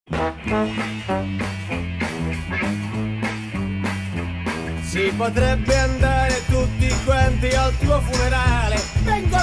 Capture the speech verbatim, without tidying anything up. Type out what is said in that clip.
Si potrebbe andare tutti quanti al tuo funerale. Vengo